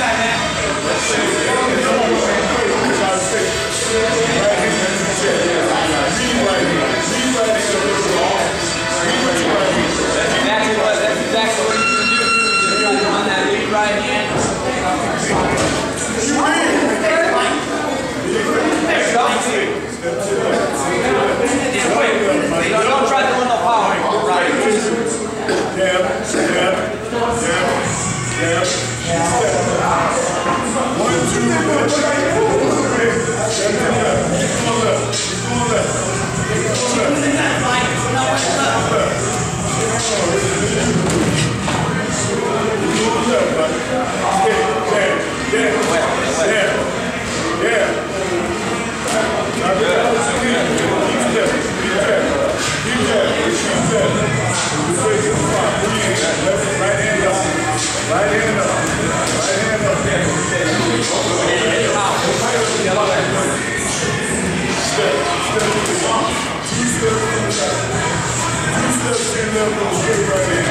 Don't try to run no power. Right. Jab, jab, jab, jab. 1, 2, left. Keep going left. Keep going left. Keep going left, buddy. Jab, jab, jab, jab. Good. Right hand up. Right hand up. Right hand up. Step. Step to the arm. 2 steps in the back. 2 steps in the left, straight right hand.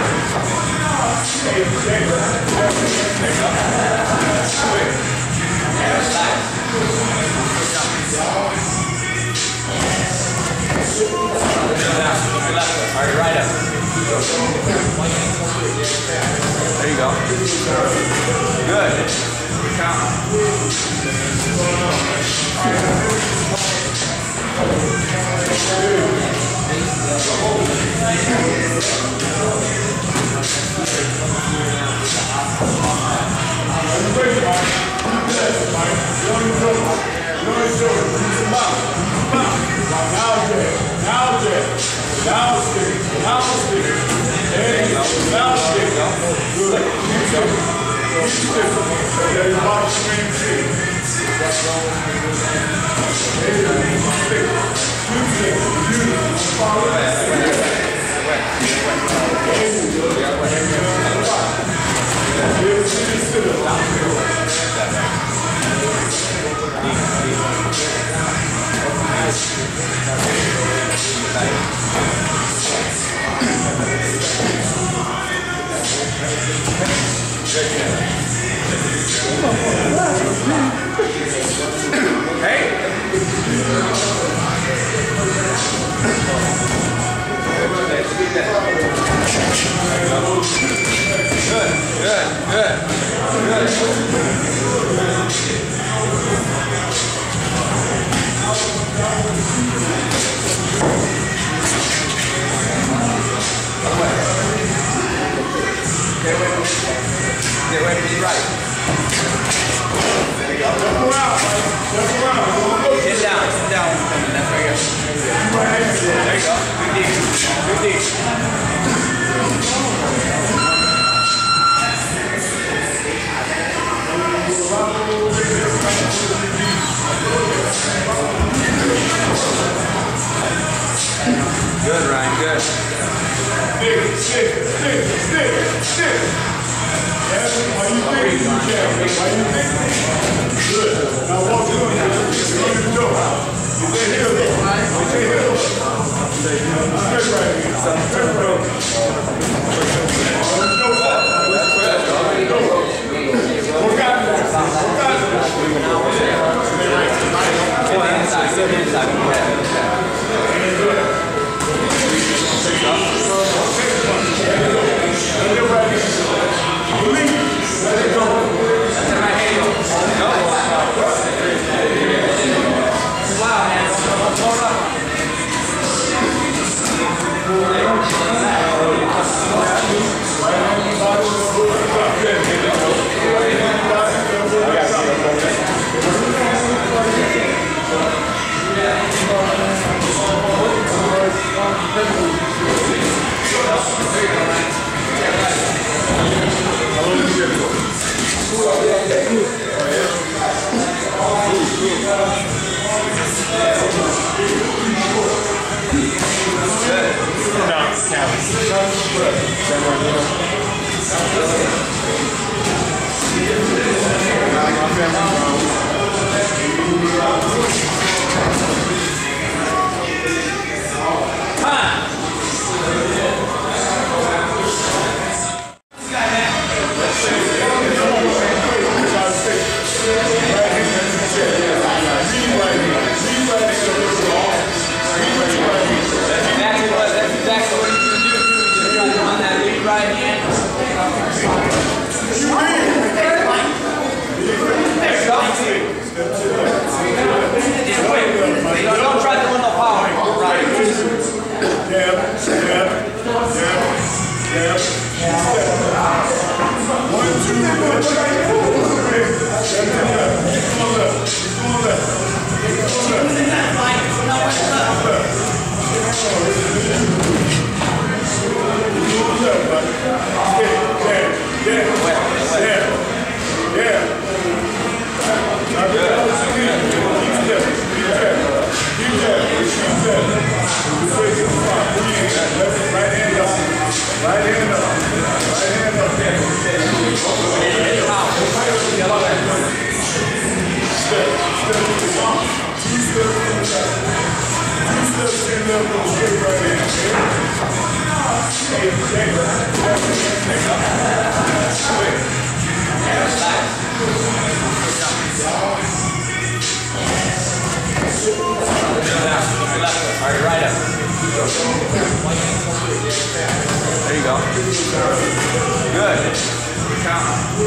Alright, right up. There you go. Good. Good, Ryan, good. Stick. Why you think? Good. Now walk to him. Get your toe. Get that heel. Get your heel. Straight right. Straight right. Alright, right up. There you go. Good. Count.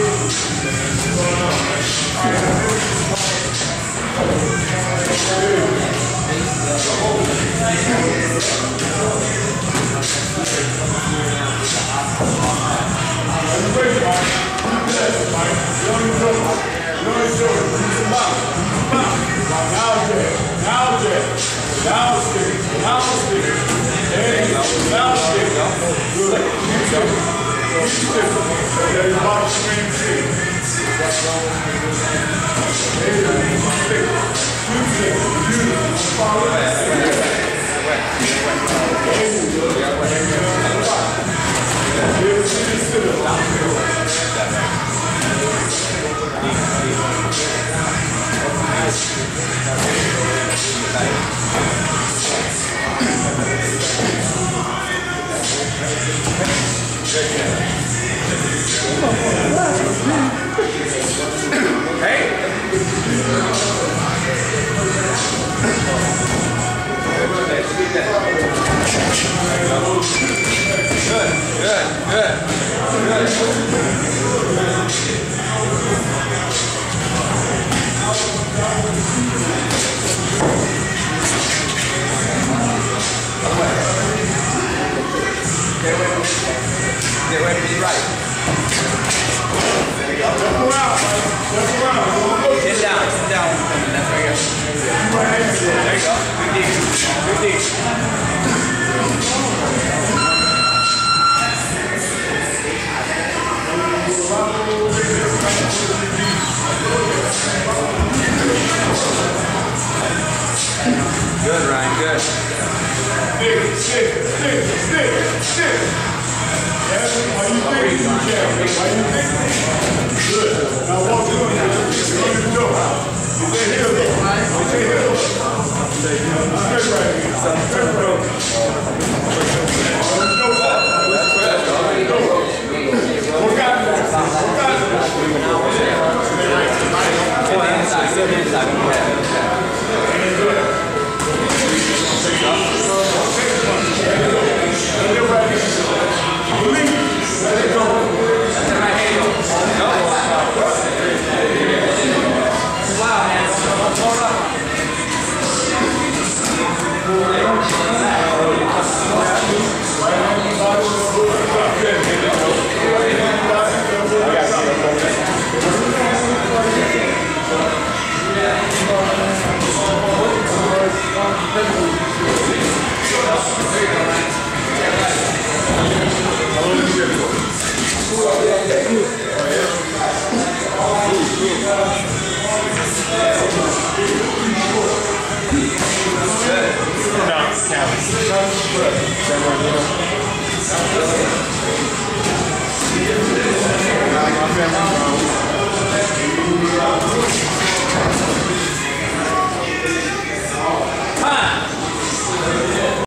Good, Ryan, good. Stick. How you think? Good. Now walk through it. Go to the door. Stay here. Stay here. Straight right here. Straight right.